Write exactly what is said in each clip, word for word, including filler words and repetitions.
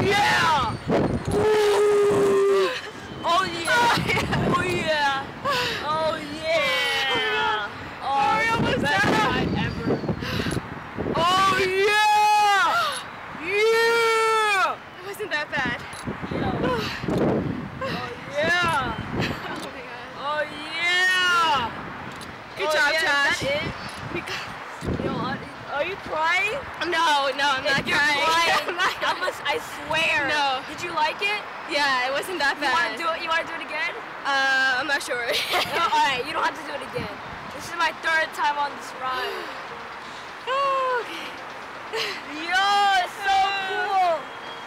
yeah! Oh yeah! Oh yeah! Oh yeah! Oh, was best that? ride ever! Oh yeah! Yeah! It wasn't that bad. Yeah. Oh yeah! Oh my god. Oh yeah! Good Oh, job, yeah, Josh. Is that it? We got... Yo, are, are you crying? No, no, I'm not If you're crying. crying, I'm not I must. I swear. No. Did you like it? Yeah, it wasn't that You want bad. to do it? You want to do it again? Uh, I'm not sure. No, all right, you don't have to do it again. This is my third time on this ride. Okay. Yo, it's so cool.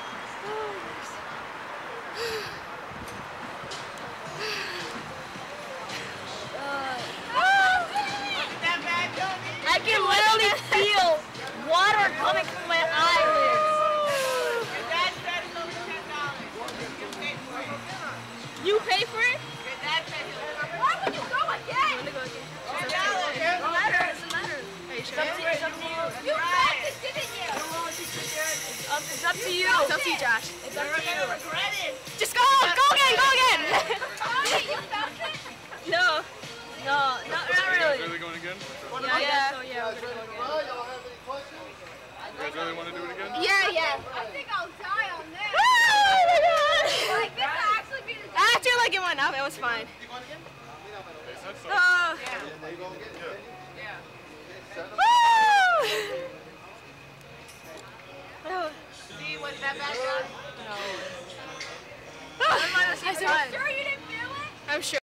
I can literally feel water coming from my eyelids. Your dad said it's only ten dollars. You pay for it. You pay for it? Your dad said it's only ten dollars. Why would you go again? I'm gonna go again. ten dollars. It doesn't matter. It doesn't matter. Are you It's sure? up to, it's up to you. You practiced, didn't you? It's up, it's up to you. It's up to you, Josh. It's up to you. Regret it. Just go! Go again! Go again! No. No, not, not really. Really going again? Yeah, yeah. So, yeah, we're gonna go again. Y'all have any questions? You guys really want to do it again? Yeah, yeah. I think I'll die on this. Oh my god! Like, this will actually be the After like it went up, it was fine. They said so. Oh. There you go again. Yeah. Woo! See, was that bad, John? Oh. I said, Sure you didn't feel it? I'm sure.